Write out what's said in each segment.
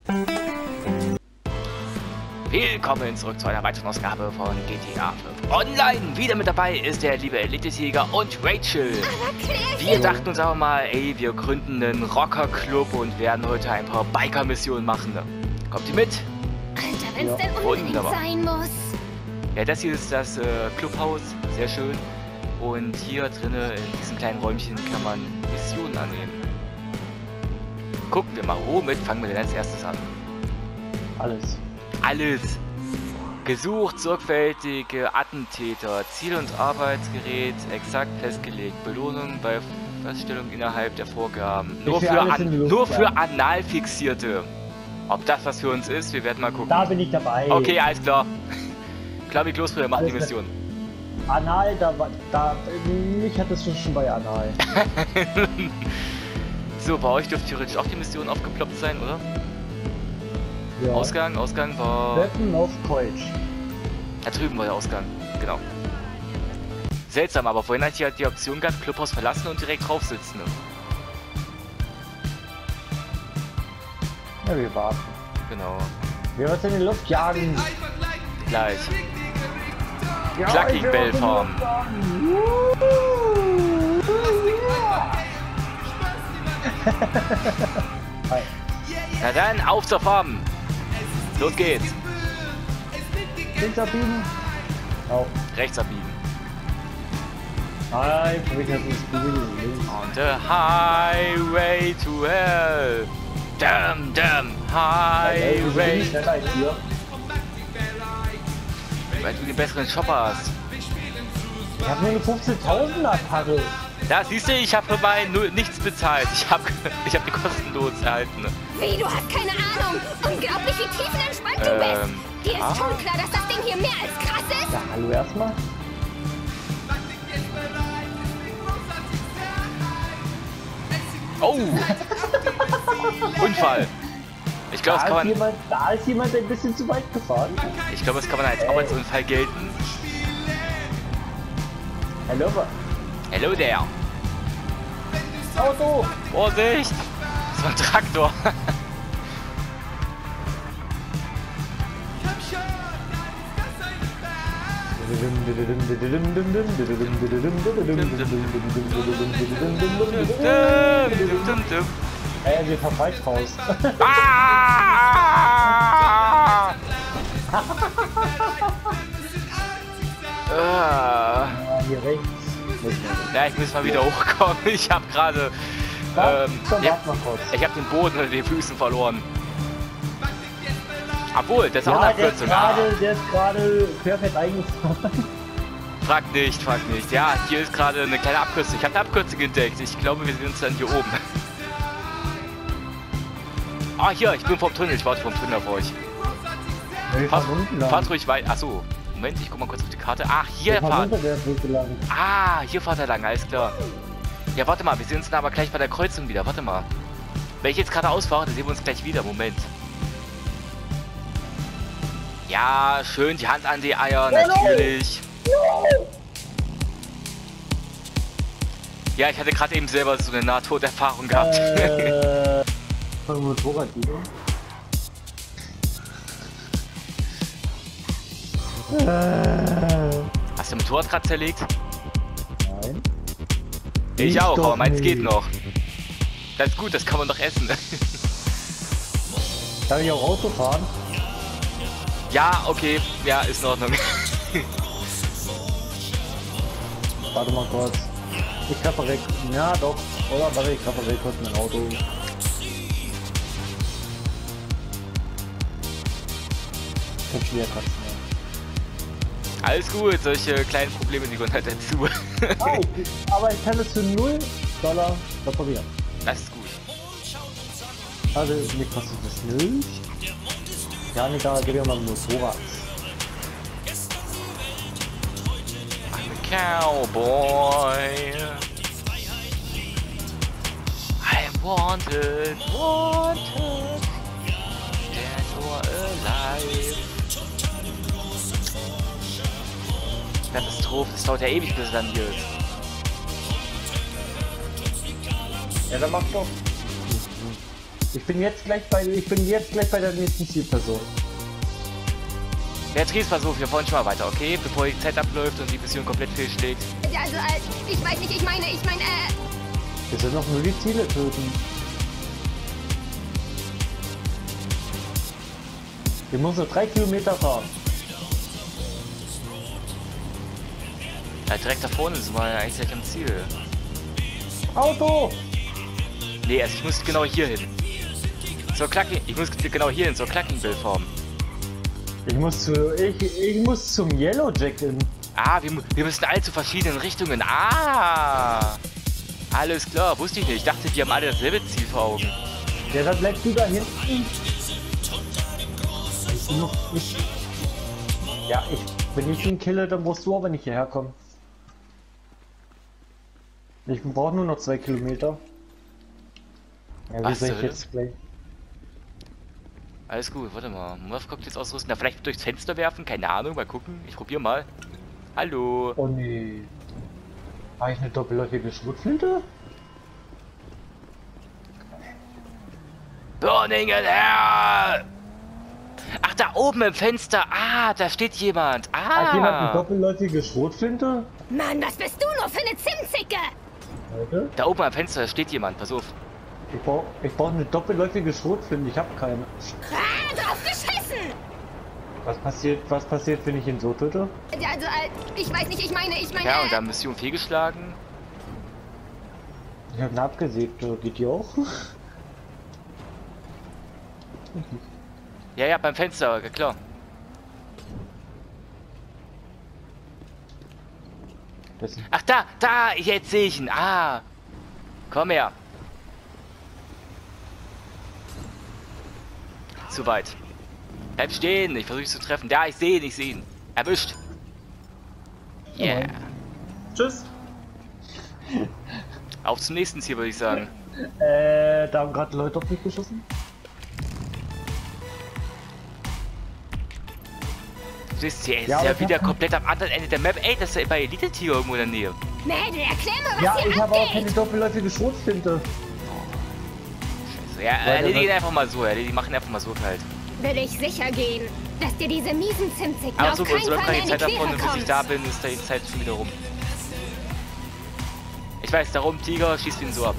Willkommen zurück zu einer weiteren Ausgabe von GTA 5 Online. Wieder mit dabei ist der liebe Elite-Sieger und Rachel. Wir dachten uns aber mal, ey, wir gründen einen Rocker-Club und werden heute ein paar Biker-Missionen machen. Kommt ihr mit? Alter, wenn's denn unbedingt sein muss. Ja, das hier ist das Clubhaus, sehr schön. Und hier drinnen in diesem kleinen Räumchen kann man Missionen annehmen. Gucken wir mal, womit fangen wir denn als erstes an? Alles. Alles. Gesucht, sorgfältige Attentäter, Ziel- und Arbeitsgerät exakt festgelegt, Belohnung bei Feststellung innerhalb der Vorgaben. Nur für Analfixierte. Ob das was für uns ist, wir werden mal gucken. Da bin ich dabei. Okay, alles klar. Klar wie Kloßbrüder, macht die Mission. Anal, mich hat es schon bei Anal. So, bei euch dürfte theoretisch auch die Mission aufgeploppt sein, oder? Ja. Ausgang war... Weapon of Courage. Da drüben war der Ausgang, genau. Seltsam, aber vorhin hat hier halt die Option gehabt, Clubhaus verlassen und direkt drauf sitzen. Ja, wir warten. Genau. Wir werden in die Luft jagen. Gleich. Ja, Clucking Bell Farm. Hi. Na dann, auf zur Farm. Los geht's. Links abbiegen. Auf. Rechts abbiegen. Hi, für mich hat es links. On the highway to hell. Damn, highway. Schneller als hier. Weil du den besseren Shopper hast. Ich hab nur eine 15.000er Karre. Da siehst du, ich habe für mein nichts bezahlt. Ich hab die kostenlos erhalten. Wie, du hast keine Ahnung. Unglaublich, wie tiefenentspannt du bist. Dir ist schon klar, dass das Ding hier mehr als krass ist. Ja, hallo erstmal. Oh! Unfall. Ich glaube, Da ist jemand ein bisschen zu weit gefahren. Ich glaube, das kann man als Arbeitsunfall gelten. Hallo. Hello there. Auto. Vorsicht! So ein Traktor. Ey, wir fahren falsch raus. Hier rechts. Ja, ich muss mal wieder hochkommen. Ich habe gerade... ich habe den Boden unter den Füßen verloren. Obwohl, das ist auch eine Abkürzung. Der ist gerade perfekt eingefahren. Frag nicht. Ja, hier ist gerade eine kleine Abkürzung. Ich habe eine Abkürzung entdeckt. Ich glaube, wir sind uns dann hier oben. Ah, hier, ich bin vom Tunnel. Ich warte vom Tunnel auf euch. Fahrt ruhig weit. Achso, Moment, ich guck mal kurz auf die Karte. Ach, hier fahren. Ah, hier fahrt er lang, alles klar. Ja, warte mal, wir sehen uns dann aber gleich bei der Kreuzung wieder. Warte mal. Wenn ich jetzt gerade ausfahre, dann sehen wir uns gleich wieder. Moment. Ja, schön die Hand an die Eier, natürlich. Ja, ich hatte gerade eben selber so eine Nahtoderfahrung gehabt. Motorrad wieder. Hast du Motorrad gerade zerlegt? Nein. Ich auch, aber meins geht noch. Das ist gut, das kann man doch essen. Darf ich auch Auto fahren? Ja, okay, ja, ist in Ordnung. Warte mal kurz. Ich repariere. Ja, doch. Oder? Warte, ich repariere kurz mein Auto. Ich wieder kratzen. Alles gut, solche kleinen Probleme, die gehören halt dazu. Aber ich kann es für $0 reparieren. Das ist gut. Also, mir kostet das nicht. Ja, nicht da, gib mir mal ein Motorrad. I'm a cowboy. I'm wanted. Dead or alive. Katastrophe, es dauert ja ewig, bis es dann hier ist. Ja, dann mach doch. Ich bin jetzt gleich bei der nächsten Zielperson. Beatrice-Versuch, wir wollen schon mal weiter, okay? Bevor die Zeit abläuft und die Mission komplett fehlschlägt. Also, ich weiß nicht, ich meine, Wir sind noch nur die Ziele töten. Wir müssen nur 3 Kilometer fahren. Ja, direkt da vorne sind wir eigentlich direkt am Ziel. Auto! Nee, also ich muss genau hier hin. Ich muss genau hier hin, zur Clucking-Billform. Ich muss zum Yellow Jack in. Ah, wir müssen alle zu verschiedenen Richtungen. Ah! Alles klar, wusste ich nicht. Ich dachte, die haben alle dasselbe Ziel vor Augen. Ja, dann bleibst du da hinten. Wenn ich ihn kille, dann musst du aber nicht hierher kommen. Ich brauche nur noch 2 Kilometer. Ja, wie soll ich jetzt gleich? Alles gut, warte mal. Murph kommt jetzt ausrüsten. Da vielleicht durchs Fenster werfen? Keine Ahnung, mal gucken. Ich probiere mal. Hallo. Oh nee. Habe ich eine doppelläufige Schrotflinte? Burning in Hell! Ach, da oben im Fenster. Ah, da steht jemand. Ah. Hat jemand eine doppelläufige Schrotflinte? Mann, was bist du nur für eine Zimtzicke? Leute? Da oben am Fenster da steht jemand. Pass auf. Ich brauch eine doppelläufige Schrotflinte. Ich habe keine. Ah, drauf geschissen! Was passiert, wenn ich ihn so töte? Also, ich weiß nicht, ich meine... Ja, und da Mission fehlgeschlagen. Ich habe ihn abgesägt. Geht die auch? Ja, beim Fenster, klar. Ach, da, jetzt sehe ich ihn. Ah, komm her. Zu weit. Bleib stehen, ich versuche dich zu treffen. Da, ich sehe ihn. Erwischt. Yeah. Tschüss. Auf zum nächsten Ziel, würde ich sagen. Da haben gerade Leute auf mich geschossen. Du siehst, hier ist ja wieder komplett am anderen Ende der Map. Ey, das ist ja bei Elite Tiger irgendwo in der Nähe. Mädel, erklär mir, was ja, hier ich habe auch keine doppelläufige Schrotflinte. Ja, erledigen einfach mal so, die machen einfach mal so kalt. Will ich sicher gehen, dass dir diese miesen Zimtzicken aber auf so, keinen so Fall kann mehr die in die Zeit davon Quere und bis ich da bin, ist da die Zeit schon wieder rum. Ich weiß, darum, Tiger, schießt ihn so ab.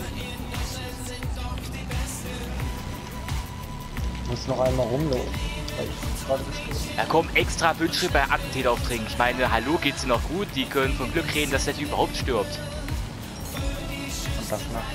Ich muss noch einmal rumlaufen. Ja komm, extra Wünsche bei Attentäteraufträgen. Ich meine, hallo, geht's dir noch gut? Die können von Glück reden, dass der Typ überhaupt stirbt. Und das macht.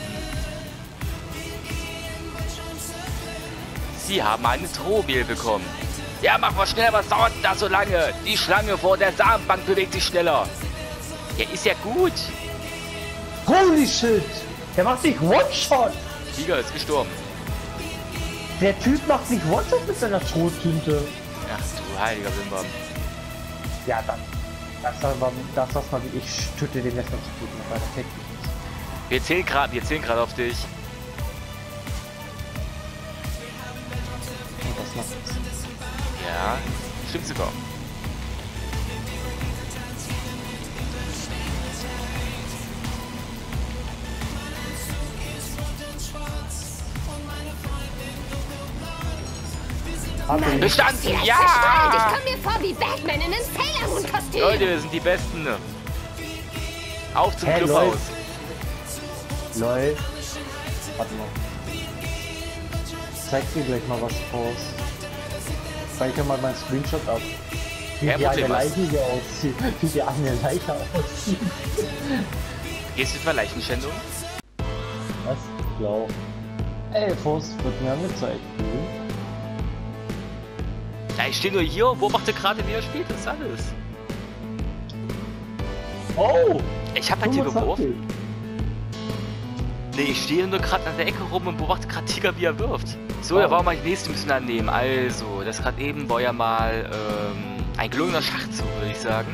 Sie haben eine Drohmail bekommen. Ja, mach mal schnell, was dauert denn da so lange? Die Schlange vor der Samenbank bewegt sich schneller. Ja, ist ja gut. Holy shit! Der macht sich One-Shot! Tiger ist gestorben. Der Typ macht sich One-Shot mit seiner Schrottinte. Ach du heiliger Bimbam. Ja, dann. Das was man wie ich töte den Rest noch zu tun, weil das hängt nicht. Wir zählen gerade auf dich. Und das macht es. Ja, stimmt sogar. Bestanden! Ja! Ich komme mir vor wie Batman in einem Sailor Moon Kostüm. Leute, wir sind die Besten. Auf zum Clubhaus. Lol. Warte mal. Zeig dir gleich mal was raus. Zeig dir mal meinen Screenshot ab. Wie die eine Leiche hier aussieht. Wie die eine Leiche aussieht. Gehst du für Leichenschändung? Was? Blau. Forst wird mir angezeigt. Ja, ich stehe nur hier und beobachte gerade, wie er spielt. Das ist alles. Oh! Ich hab halt hier geworfen. Nee, ich stehe nur gerade an der Ecke rum und beobachte gerade Tiger, wie er wirft. So, da wollen wir mal die nächste Mission annehmen. Also, das gerade eben war ja mal ein gelungener Schachzug, würde ich sagen.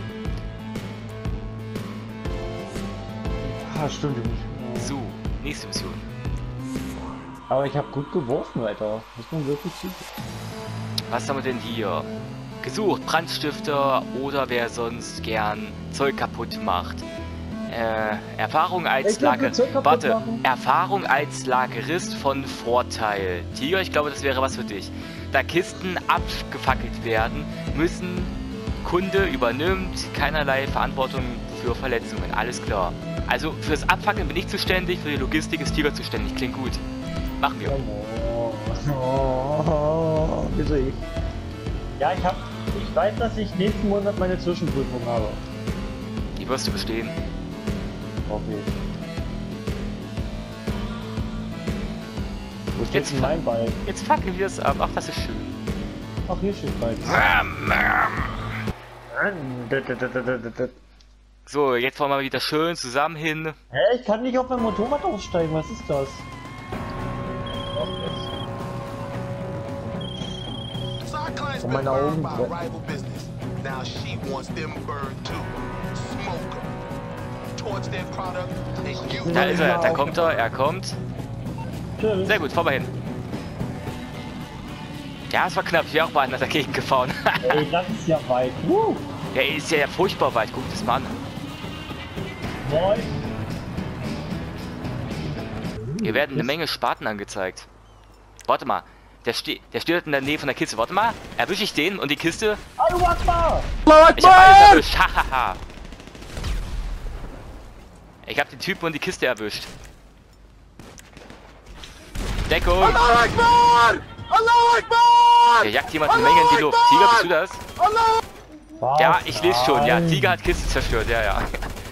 Ah, stimmt. So, nächste Mission. Aber ich habe gut geworfen, Alter. Muss man wirklich zugeben. Was haben wir denn hier? Gesucht, Brandstifter oder wer sonst gern Zeug kaputt macht. Erfahrung als Erfahrung als Lagerist von Vorteil. Tiger, ich glaube, das wäre was für dich. Da Kisten abgefackelt werden, müssen Kunde übernimmt keinerlei Verantwortung für Verletzungen. Alles klar. Also fürs Abfackeln bin ich zuständig, für die Logistik ist Tiger zuständig. Klingt gut. Machen wir. Wieso ich? Ja, ich weiß, dass ich nächsten Monat meine Zwischenprüfung habe. Die wirst du bestehen. Okay. Wo steht denn mein Ball? Jetzt fackeln wir es ab. Ach, das ist schön. Ach, hier steht Ball. So, jetzt wollen wir wieder schön zusammen hin. Hä, ich kann nicht auf mein Motorrad aufsteigen. Was ist das? Und meine Augen. Da ist er, da kommt er kommt. Tschüss. Sehr gut, fahr mal hin. Ja, es war knapp, ich wäre auch beinahe dagegen gefahren. Ey, das ist ja weit. Ja, ist ja furchtbar weit, guck das mal an. Moin. Hier werden eine Menge Spaten angezeigt. Warte mal, der steht in der Nähe von der Kiste. Warte mal, erwische ich den und die Kiste. Allahu Akbar! Ich hab alles erwischt, hahaha. Ich hab den Typen und die Kiste erwischt. Deckung! Allahu Akbar! Allahu Akbar! Hier jagt jemand eine Menge in die Luft. Tiger, bist du das? Was? Ja, ich lese schon. Ja, Nein. Tiger hat Kiste zerstört. Ja, ja.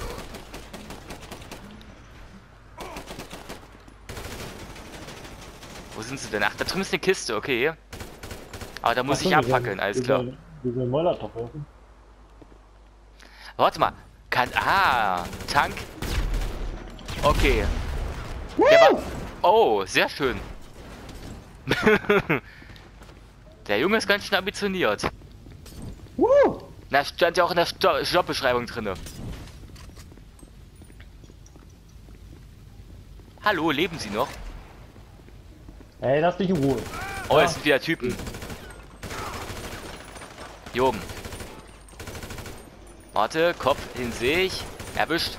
Wo sind sie denn? Ach, da drüben ist eine Kiste. Okay. Aber da muss ich abfackeln. Alles klar. Diese Molotov werfen. Warte mal. Tank. Okay. Der war... Oh, sehr schön. Der Junge ist ganz schön ambitioniert. Na, stand ja auch in der Jobbeschreibung drin. Hallo, leben Sie noch? Ey, lass dich in Ruhe. Oh, es sind wieder Typen. Hier oben. Warte, Kopf, den sehe ich. Erwischt.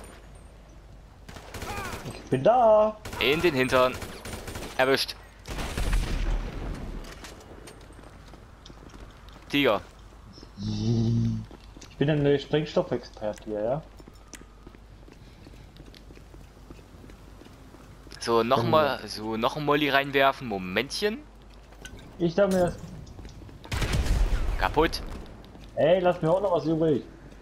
Ich bin da. In den Hintern. Erwischt. Tiger. Ich bin ein Sprengstoffexperte hier, ja? So, nochmal, noch ein Molly reinwerfen. Momentchen. Ich darf mir das... Kaputt. Ey, lass mir auch noch was übrig.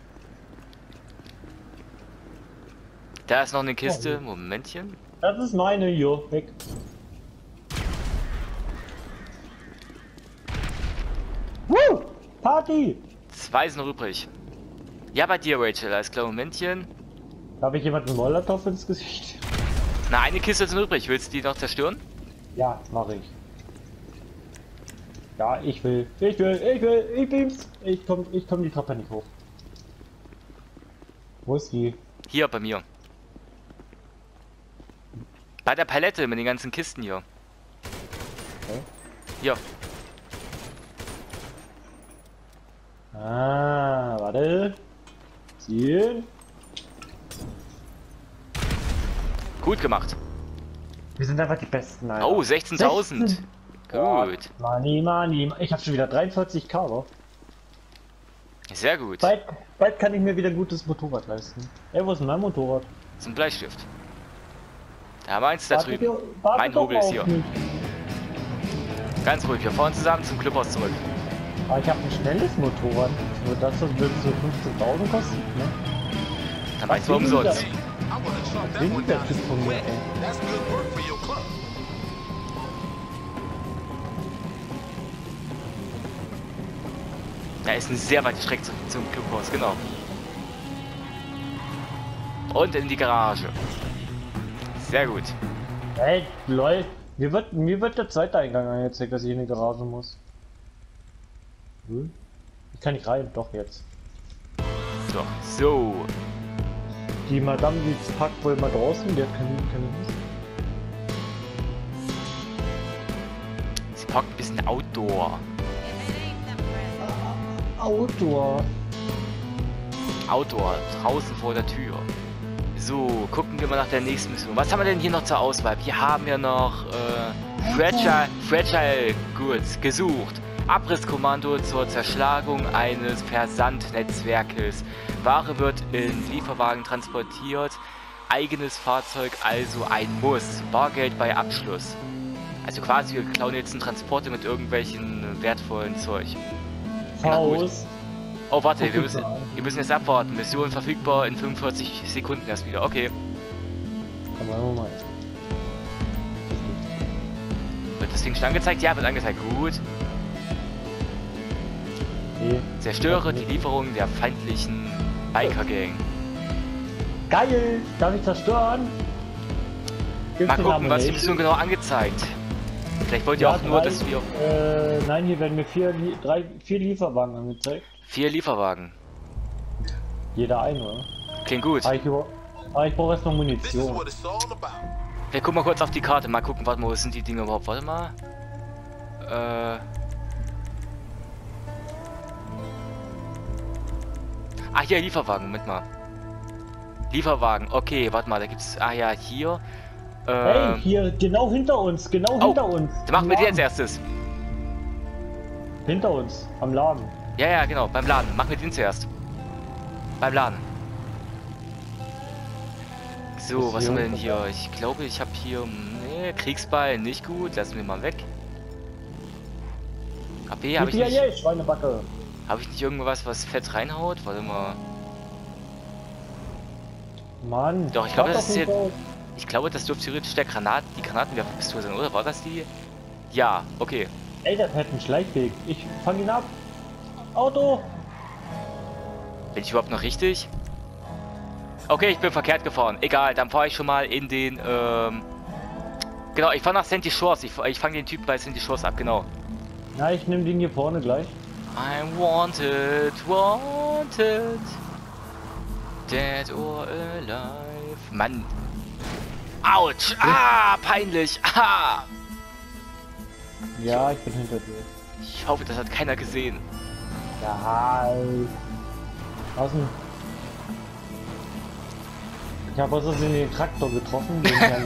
Da ist noch eine Kiste. Momentchen. Das ist meine hier. Weg. Party! 2 sind noch übrig. Ja, bei dir, Rachel. Alles klar, Momentchen. Habe ich jemanden Molotov ins Gesicht? Na, eine Kiste ist noch übrig. Willst du die noch zerstören? Ja, mache ich. Ja, ich will. Ich beam's. Ich komm die Treppe nicht hoch. Wo ist die? Hier, bei mir. Bei der Palette mit den ganzen Kisten hier. Okay. Hier. Ah, warte. Zielen. Gut gemacht. Wir sind einfach die Besten, Alter. Oh, 16.000. Gut. Money. Ich habe schon wieder 43k, oder? Sehr gut. Bald kann ich mir wieder ein gutes Motorrad leisten. Ey, wo ist denn mein Motorrad? Zum Bleistift. Da meins da Warte drüben. warte Mein doch Hobel ist auf hier. mich. Ganz ruhig. Wir fahren zusammen zum Clubhaus zurück. Aber ich habe ein schnelles Motorrad. Nur das wird so 15.000 kosten, ne? Dann meinst du umsonst. Was will der Typ von mir, ey? Da ist eine sehr weite Strecke zum Clubhaus, genau. Und in die Garage. Sehr gut. Hey, lol. Mir wird der zweite Eingang angezeigt, dass ich in die Garage muss. Ich kann nicht rein, doch jetzt. So. Die Madame, die packt wohl mal draußen, der kann nicht. Sie packt ein bisschen Outdoor. Outdoor. Outdoor, draußen vor der Tür. So, gucken wir mal nach der nächsten Mission. Was haben wir denn hier noch zur Auswahl? Wir haben ja noch Fragile Goods gesucht. Abrisskommando zur Zerschlagung eines Versandnetzwerkes. Ware wird in Lieferwagen transportiert. Eigenes Fahrzeug also ein Muss. Bargeld bei Abschluss. Also quasi wir klauen jetzt einen Transporter mit irgendwelchen wertvollen Zeug. Faust. Oh warte, wir müssen jetzt abwarten. Mission verfügbar in 45 Sekunden erst wieder. Okay. Mal. Wird das Ding schon angezeigt? Ja, wird angezeigt. Gut. Nee. Zerstöre die Lieferung der feindlichen Biker-Gang. Geil! Darf ich zerstören? Mal gucken, was die Mission genau angezeigt. Vielleicht wollt ihr auch nur, dass wir... nein, hier werden mir 4 Lieferwagen angezeigt. 4 Lieferwagen. Jeder ein, oder? Klingt gut. Ich brauche erst noch Munition. Wir gucken mal kurz auf die Karte, mal gucken, warte mal, wo sind die Dinge überhaupt? Warte mal. Ah, hier, Lieferwagen, Moment mal. Lieferwagen, okay, warte mal, da gibt's... Ah ja, hier. Hey, hier, genau hinter uns, hinter uns. Dann machen wir die als erstes. Hinter uns, am Laden. Ja, genau, beim Laden. Machen wir den zuerst. Beim Laden. So, was haben wir denn hier? Ich glaube, ich habe hier... Nee, Kriegsball, nicht gut. Lassen wir mal weg. KP habe ich nicht... Schweinebacke. Habe ich nicht irgendwas, was fett reinhaut? Warte mal. Mann. Doch, ich glaube, das ist jetzt... Ich glaube, das dürfte theoretisch die Granatenwerferpistole sein, oder? War das die? Ja, okay. Ey, das hat einen Schleichweg. Ich fang ihn ab. Auto! Bin ich überhaupt noch richtig? Okay, ich bin verkehrt gefahren. Egal, dann fahre ich schon mal in den, Genau, ich fahre nach Sandy Shores. Ich fange den Typen bei Sandy Shores ab, genau. Na, ich nehme den hier vorne gleich. I'm wanted. Dead or alive. Mann. Autsch! Ah, peinlich! Ah! Ja, ich bin hinter dir. Ich hoffe, das hat keiner gesehen. Ja. Außen. Ich habe aus Versehen den Traktor getroffen.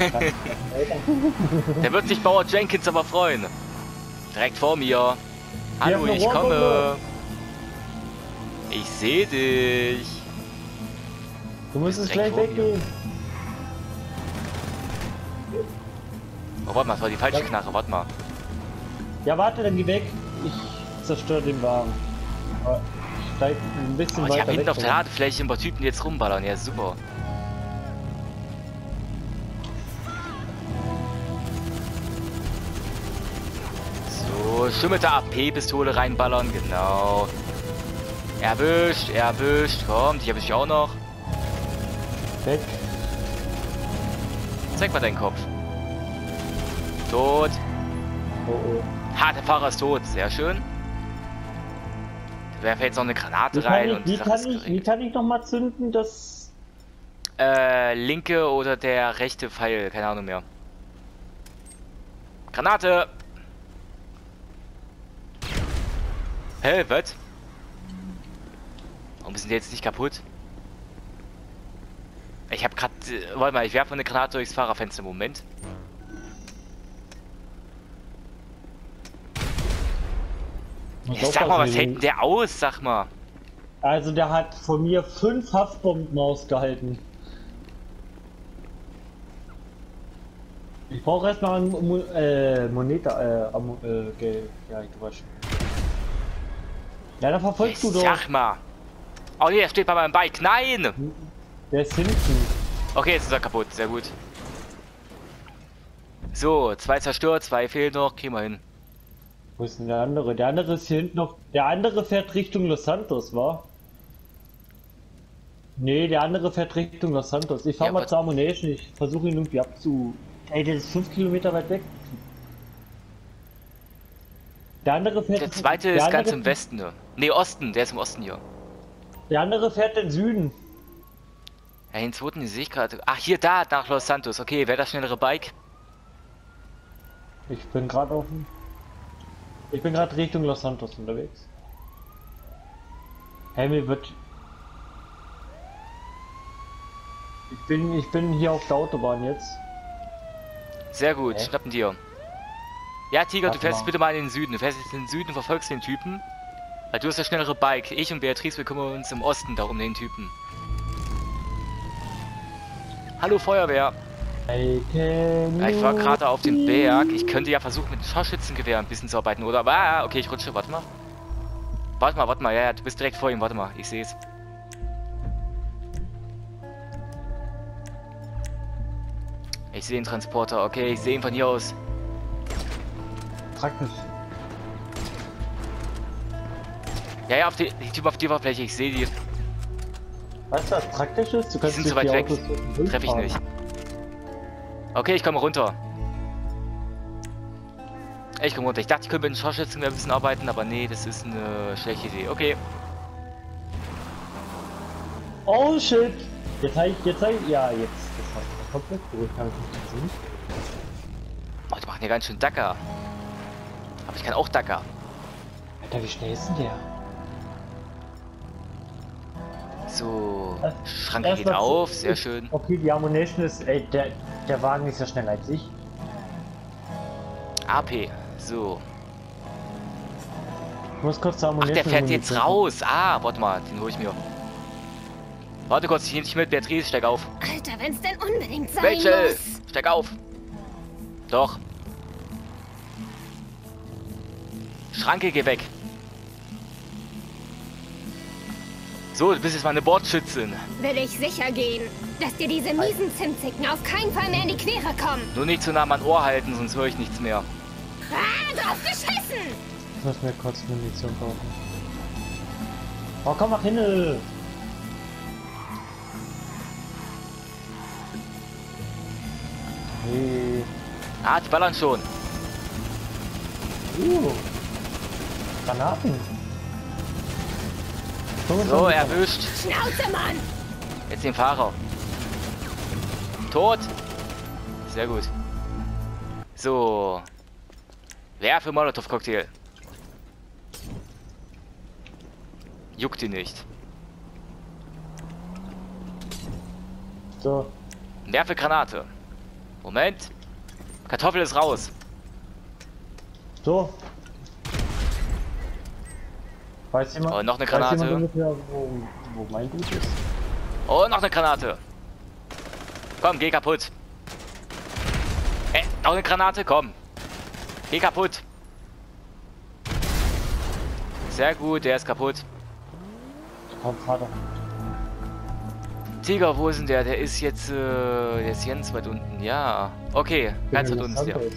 Der wird sich Bauer Jenkins aber freuen. Direkt vor mir. Hallo, ich komme. Ich sehe dich. Du musst es gleich weggehen. Oh, warte mal, das war die falsche Knarre, warte mal. Ja, warte, dann geh weg. Ich zerstöre den Wagen. Ich steig ein bisschen weiter ich hab hinten weg auf der Ladefläche ein paar Typen, die jetzt rumballern. Ja, super. So, schön mit der AP-Pistole reinballern, genau. Erwischt. Komm, die erwische ich auch noch. Weg. Zeig mal deinen Kopf. Tot. Oh. Ha, der Fahrer ist tot. Sehr schön. Da werfe jetzt noch eine Granate rein und wie kann ich noch mal zünden, das... linke oder der rechte Pfeil. Keine Ahnung mehr. Granate! Hä, was? Warum sind die jetzt nicht kaputt? Ich hab grad... warte mal, ich werfe eine Granate durchs Fahrerfenster. Moment. Ja, sag mal, was hält denn der aus? Sag mal. Also der hat von mir 5 Haftbomben ausgehalten. Ich brauche erstmal Moneta, Geld. Ja, ich quatsch. Ja, da verfolgst du doch. Sag mal. Oh nee, er steht bei meinem Bike. Nein! Der ist hinten. Okay, jetzt ist er kaputt. Sehr gut. So, 2 zerstört, 2 fehlen noch. Kriegen wir hin. Wo ist denn der andere? Der andere ist hier hinten noch. Der andere fährt Richtung Los Santos, wa? Nee, der andere fährt Richtung Los Santos. Ich fahr mal zur Ammunition. Ich versuche ihn irgendwie abzu... Ey, der ist 5 Kilometer weit weg. Der andere fährt... Der zweite ist ganz im Westen. Ne, Osten. Der ist im Osten hier. Der andere fährt in Süden. Ja, den zweiten sehe ich gerade. Ach, hier, da, nach Los Santos. Okay, wer das schnellere Bike? Ich bin gerade auf dem... Ich bin gerade Richtung Los Santos unterwegs. Hey, mir wird... Ich Ich bin hier auf der Autobahn jetzt. Sehr gut, schnappen dir. Ja, Tiger, du fährst bitte mal in den Süden. Du fährst jetzt in den Süden, verfolgst den Typen. Weil du hast das schnellere Bike. Ich und Beatrice, wir kümmern uns im Osten da um den Typen. Hallo Feuerwehr. Ja, ich war gerade auf dem Berg. Ich könnte ja versuchen, mit dem Scharfschützengewehr ein bisschen zu arbeiten, oder? Ah, okay, ich rutsche. Warte mal. Warte mal. Ja, du bist direkt vor ihm. Warte mal, ich sehe es. Ich sehe den Transporter. Okay, ich sehe ihn von hier aus. Praktisch. Ja, auf die Typ auf die Oberfläche. Ich sehe die. Weißt du, was praktisch ist? Du Die sind zu weit weg. Treffe ich nicht. Okay, ich komme runter. Ich komme runter. Ich dachte, ich könnte mit den Scharfschützen ein bisschen arbeiten, aber nee, das ist eine schlechte Idee. Okay. Oh shit! Jetzt habe ich. Ja, jetzt. Das hast du komplett gut. Kann ich nicht sehen. Oh, die machen ja ganz schön Dacker. Aber ich kann auch Dacker. Alter, wie schnell ist denn der? So, Schranke geht auf, sehr schön. Okay, die Ammunition ist, ey, der Wagen ist ja schneller als ich. AP, so. Ich muss kurz zur Ammunition. Ach, der fährt jetzt raus. Ah, warte mal, den hole ich mir. Warte kurz, ich nehme dich mit, Beatrice, steig auf. Alter, wenn's denn unbedingt sein Rachel, muss. steig auf. Doch. Schranke, geh weg. So, du bist jetzt mal eine Bordschützin. Will ich sicher gehen, dass dir diese miesen Zimtzicken auf keinen Fall mehr in die Quere kommen. Nur nicht zu nah an mein Ohr halten, sonst höre ich nichts mehr. Ah, drauf geschissen! Ich muss mir kurz Munition kaufen. Oh, komm mal hin! Hey. Ah, die ballern schon. Granaten. So, erwischt. Schnauze, Mann! Jetzt den Fahrer. Tot. Sehr gut. So. Werfe Molotow-Cocktail. Juckt ihn nicht. So. Werfe Granate. Moment. Kartoffel ist raus. So. Weiß jemand? Oh, noch eine Granate. Weiß jemand ungefähr, wo mein Gut ist? Oh, noch eine Granate. Komm, geh kaputt. Noch eine Granate, komm. Geh kaputt. Sehr gut, der ist kaputt. Komm, Vater. Tiger, wo ist denn der? Der ist jetzt, der ist ganz weit unten. Ja, okay, ganz weit unten ist der.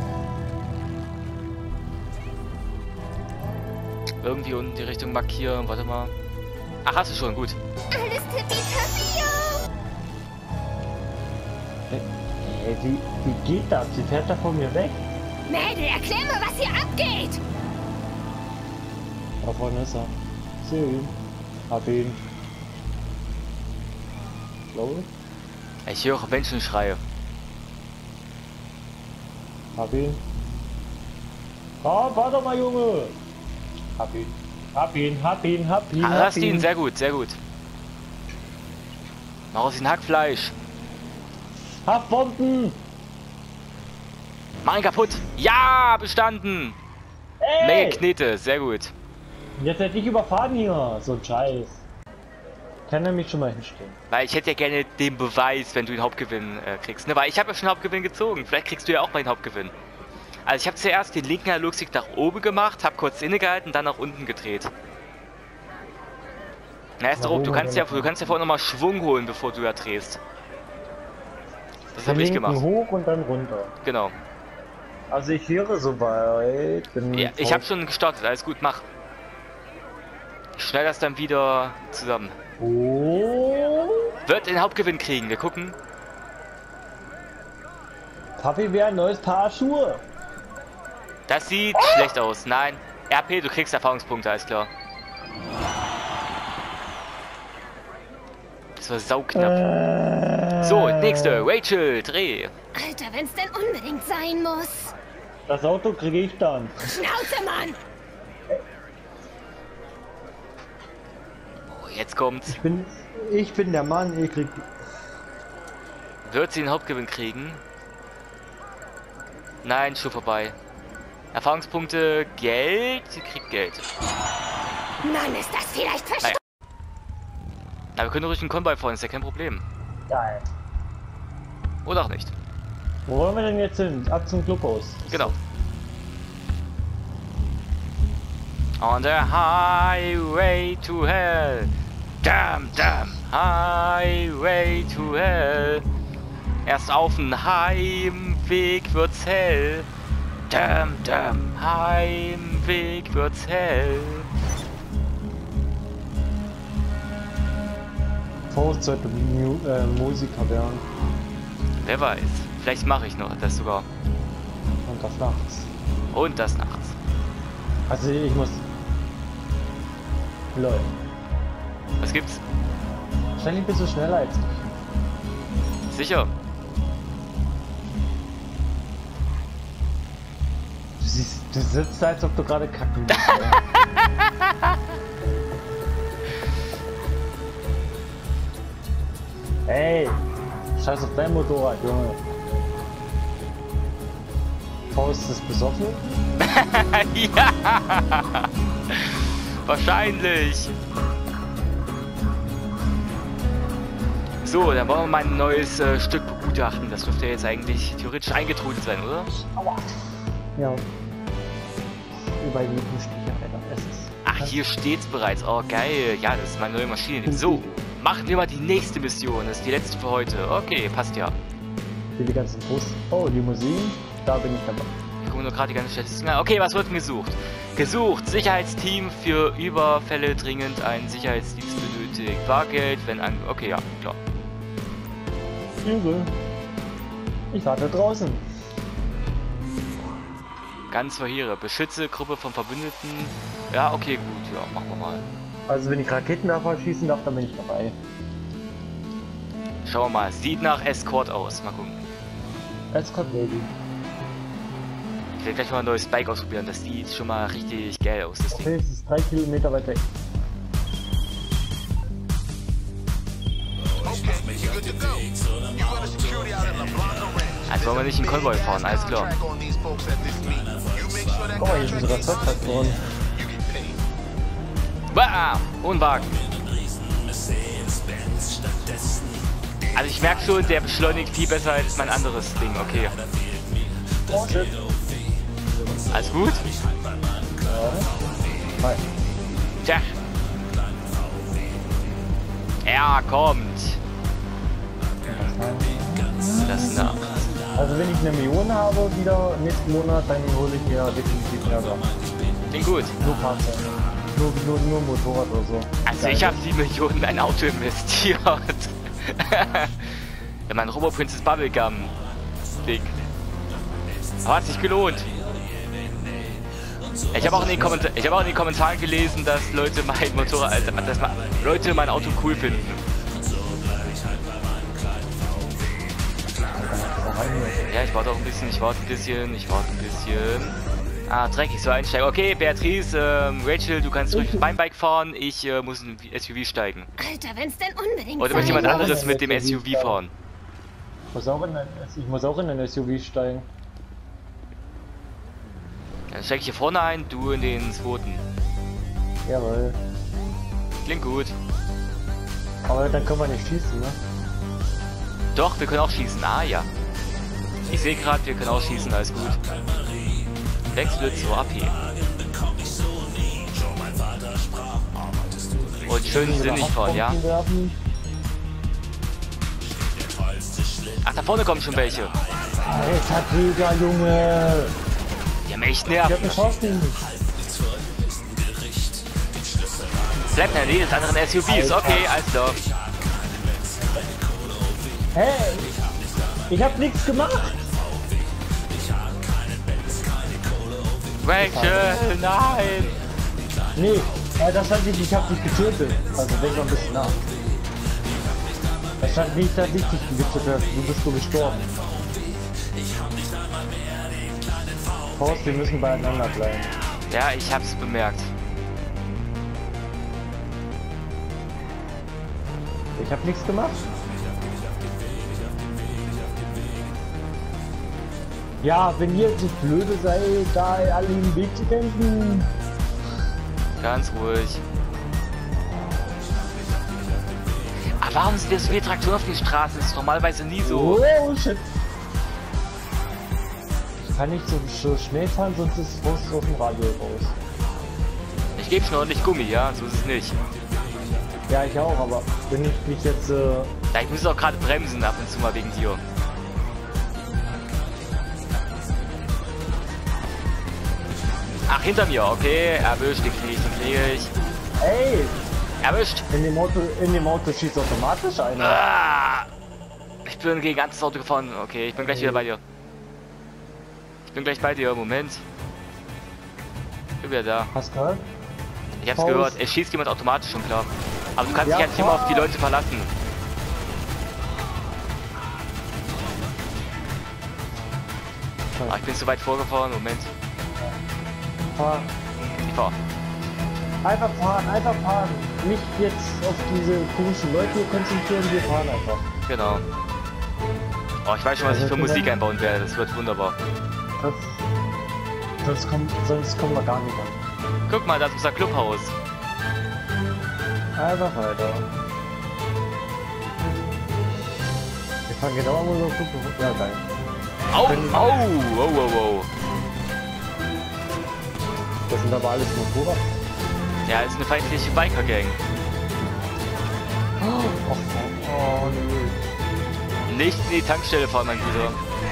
Irgendwie unten die Richtung markieren, warte mal. Ach, hast du schon, gut. Alles tippitoppi. Wie geht das? Sie fährt da von mir weg. Mädel, erklär mir, was hier abgeht! Da vorne ist er. Seh ihn. Hab ihn. Glaube ich. Ich höre Menschenschreie. Hab ihn. Komm, warte mal, Junge! Hab ihn. Hab ihn. Hast ihn, sehr gut, sehr gut. Mach aus ihm Hackfleisch. Hab Bomben! Mach ihn kaputt. Ja, bestanden. Ey! Menge Knete, sehr gut. Jetzt hätte ich überfahren hier. So ein Scheiß. Kann er mich schon mal hinstellen. Weil ich hätte ja gerne den Beweis, wenn du den Hauptgewinn kriegst. Ne? Weil ich habe ja schon Hauptgewinn gezogen. Vielleicht kriegst du ja auch mal den Hauptgewinn. Also ich habe zuerst den linken Analogstick nach oben gemacht, habe kurz innegehalten, dann nach unten gedreht. Na, erst du kannst ja vorher nochmal Schwung holen, bevor du ja drehst. Das habe ich gemacht. Hoch und dann runter. Genau. Also ich wäre soweit. Ja, ich habe schon gestartet, alles gut, mach. Ich schneide das dann wieder zusammen. Oh. Wird den Hauptgewinn kriegen, wir gucken. Papi wäre ein neues Paar Schuhe. Das sieht schlecht aus. Nein. RP, du kriegst Erfahrungspunkte, alles klar. Das war sauknapp. So, nächste. Rachel, Dreh. Alter, wenn's denn unbedingt sein muss. Das Auto kriege ich dann. Schnauze, Mann! Oh, jetzt kommt's. Ich bin der Mann, ich krieg... Wird sie den Hauptgewinn kriegen? Nein, schon vorbei. Erfahrungspunkte, Geld. Sie kriegt Geld. Mann, ist das vielleicht verstanden? Na, wir können ruhig einen Konvoi fahren, ist ja kein Problem. Geil. Oder auch nicht. Wo wollen wir denn jetzt hin? Ab zum Clubhaus. Genau. On the highway to hell. Damn, damn. Highway to hell. Erst auf dem Heimweg wird's hell. Damn, damn. Heimweg wird's hell. Faust sollte Musiker werden. Wer weiß. Vielleicht mache ich noch das sogar. Und das nachts. Und das nachts. Also ich muss... Lol. Was gibt's? Wahrscheinlich bist du schneller als ich. Sicher. Du sitzt da, als ob du gerade kacken willst. Ey, scheiß auf dein Motorrad, Junge. Faust ist besoffen? Ja! Wahrscheinlich! So, dann wollen wir mal ein neues Stück begutachten. Das dürfte jetzt eigentlich theoretisch eingetrudelt sein, oder? Aua. Ja. Überall die Stiche, Alter. Es ist... Ach, hier steht's bereits. Oh, geil. Ja, das ist meine neue Maschine. So, machen wir mal die nächste Mission. Das ist die letzte für heute. Okay, passt ja. Für die ganzen Bus. Oh, Limousinen. Da bin ich dabei. Ich gucke nur gerade die ganzen Statistiken. Okay, was wird denn gesucht? Gesucht. Sicherheitsteam für Überfälle dringend. Ein Sicherheitsdienst benötigt. Bargeld, wenn an... Okay, ja, klar. Übel. Ich warte draußen. Ganz verheere. Beschütze Gruppe von Verbündeten. Ja, okay, gut. Ja, machen wir mal. Also wenn ich Raketenwerfer schießen darf, dann bin ich dabei. Schauen wir mal. Sieht nach Escort aus. Mal gucken. Escort Baby. Ich werde gleich mal ein neues Bike ausprobieren. Das sieht schon mal richtig geil aus. Das Ding. Okay, es ist 3 Kilometer weit weg. Also wollen wir nicht in Konvoi fahren, alles klar. Guck mal, hier sind sogar Zolltraktoren. Bah! Wohnwagen. Also ich merke schon, der beschleunigt viel besser als mein anderes Ding, okay. Oh, shit. Alles gut? Ja. Hi. Tja. Er kommt. Das nach. Also wenn ich eine Million habe wieder nächsten Monat, dann hole ich mir definitiv mehr Sachen. Klingt gut. Nur Fahrzeuge. Nur Motorrad oder so. Also ich habe 7 Millionen in ein Auto investiert. In mein Robo Princess Bubblegum Ding. Aber hat sich gelohnt. Ich habe auch in den Kommentaren gelesen, dass Leute mein Motorrad, dass Leute mein Auto cool finden. Ja, ich warte auch ein bisschen, ich warte ein bisschen. Ah, dreckig, so einsteigen. Okay, Beatrice, Rachel, du kannst ruhig beim Bike fahren, ich muss in ein SUV steigen. Alter, wenn's denn unbedingt Oder möchte jemand anderes mit dem SUV fahren? Ich muss auch in ein SUV steigen. Dann steig ich hier vorne ein, du in den zweiten. Jawohl. Klingt gut. Aber dann können wir nicht schießen, ne? Doch, wir können auch schießen. Ah, ja. Ich sehe gerade, wir können auch schießen, alles gut. Wechselt zur AP. Und schön sinnig fahren, ja? Ach, da vorne kommen schon welche. Alter Digga, Junge! Die haben echt Ich hab Nerven. eine Chance nicht. Bleibt in der Nähe des anderen SUVs. Okay, alles klar. Hey! Ich hab nichts gemacht! Rachel, nein! Nee, das stand nicht, ich hab dich getötet. Also denk mal ein bisschen nach. Das stand nicht, dass ich dich getötet habe. Du bist nur gestorben. Faust, wir müssen beieinander bleiben. Ja, ich hab's bemerkt. Ich hab nichts gemacht. Ja, wenn ihr so blöde seid, da alle im Weg zu kämpfen. Ganz ruhig. Aber warum sind jetzt so viele Traktoren auf die Straße? Das ist normalerweise nie so. Oh shit. Ich kann nicht so schnell fahren, sonst ist es aus dem Radio raus. Ich gebe schon ordentlich Gummi, ja? So ist es nicht. Ja, ich auch, aber wenn ich mich jetzt... Ja, ich muss auch gerade bremsen ab und zu mal wegen dir. Ach, hinter mir, okay. Erwischt, den kriege ich. Ey! Erwischt! In dem Auto schießt automatisch einer. Ah, ich bin gegen ein ganzes Auto gefahren. Okay, ich bin gleich wieder bei dir. Ich bin gleich bei dir, Moment. Ich bin wieder da. Hast du gehört? Ich hab's gehört. Es schießt jemand automatisch, schon klar. Aber du kannst dich ja nicht immer auf die Leute verlassen. Ah, ich bin zu weit vorgefahren, Moment. Fahr. Ich fahr. Einfach fahren. Nicht jetzt auf diese komischen Leute konzentrieren, wir fahren einfach. Genau. Oh, ich weiß schon, was ich für Musik einbauen werde. Das wird wunderbar. Sonst kommen wir gar nicht an. Guck mal, da ist unser Clubhaus. Einfach weiter. Wir fahren genau an unserem Clubhaus. Ja, geil. Au, au. Das sind aber alles Motorrad. Ja, ist eine feindliche Biker-Gang. Oh nee. Nicht in die Tankstelle fahren, mein Bruder.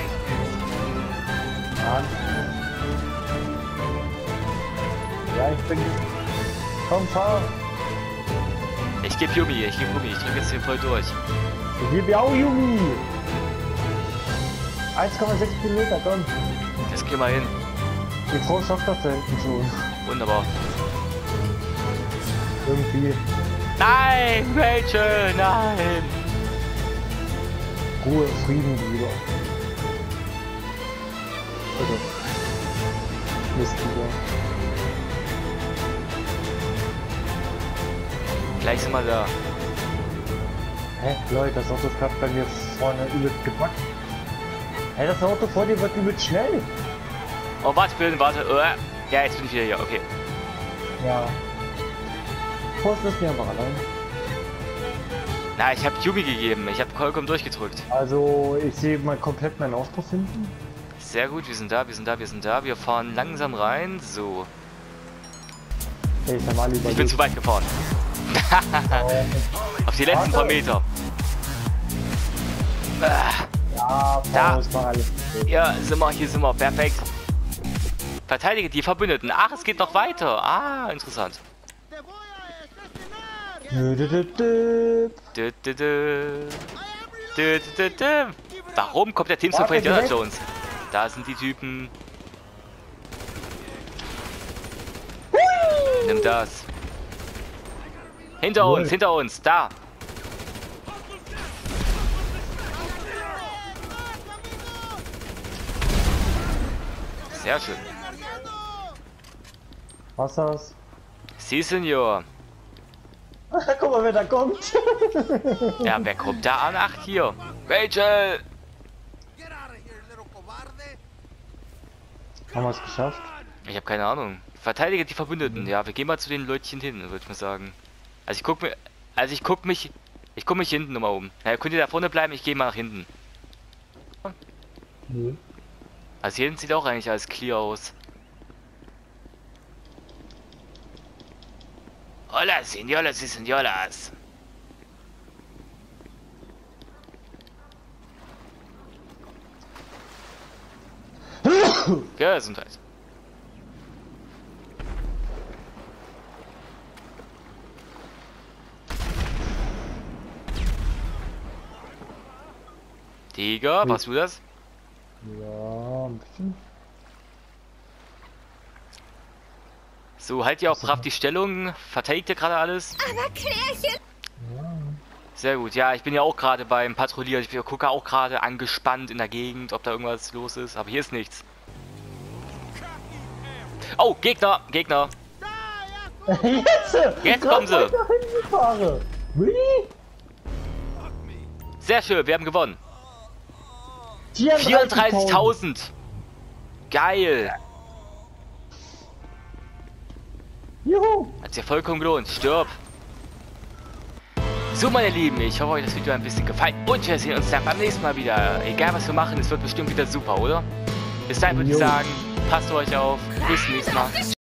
Ja, ich bin... Komm, fahr! Ich geb Gummi. Ich drück jetzt hier voll durch. Ich gebe auch Yumi! 1,6 Kilometer, komm! Das kriegen wir hin. Die Frau schafft das da hinten schon. Wunderbar. Irgendwie. Nein, Rachel, nein! Ruhe, Frieden, Bruder. Also. Mist, Bruder. Gleich sind wir da. Hä? Leute, das Auto ist gerade bei mir vorne übelst gepackt. Hä, das Auto vor dir wird übelst schnell. Oh, warte. Ja, jetzt bin ich wieder hier, okay. Ja. Prost, ist mir einfach allein. Na, ich habe Yumi gegeben. Ich habe vollkommen durchgedrückt. Also, ich sehe mal komplett meinen Auspuff hinten. Sehr gut, wir sind da. Wir fahren langsam rein. So. Hey, ich bin zu weit gefahren. Auf die letzten paar Meter. Ja, da. Alles Ja, hier sind wir. Perfekt. Verteidige die Verbündeten. Ach, es geht noch weiter. Ah, interessant. Warum kommt der Teamsong von Indiana Jones? Da sind die Typen. Nimm das. Hinter uns, da. Sehr schön. Was ist das? Si, Senor. Guck mal, wer da kommt. Ja, wer kommt da an? Ach, hier. Rachel! Haben wir es geschafft? Ich habe keine Ahnung. Verteidige die Verbündeten. Ja, wir gehen mal zu den Leutchen hin, würde ich mal sagen. Also ich guck mich hinten nochmal um. Ja, könnt ihr da vorne bleiben? Ich gehe mal nach hinten. Nee. Also hier hinten sieht auch eigentlich alles clear aus. Hola, señoras y señoras. Gesundheit. Tiger, warst du das? Ja, ein bisschen. So, halt ihr auch brav die Stellung. Verteidigt ihr gerade alles? Aber Klärchen! Ja. Sehr gut. Ja, ich bin ja auch gerade beim Patrouillieren. Ich gucke auch gerade angespannt in der Gegend, ob da irgendwas los ist. Aber hier ist nichts. Oh, Gegner! Jetzt kommen sie! Sehr schön, wir haben gewonnen. 34.000! Geil. Juhu. Hat's ja vollkommen gelohnt. Stirb. So, meine Lieben, ich hoffe, euch das Video ein bisschen gefallen. Und wir sehen uns dann beim nächsten Mal wieder. Egal, was wir machen, es wird bestimmt wieder super, oder? Bis dahin würde ich sagen, passt auf euch auf. Bis zum nächsten Mal.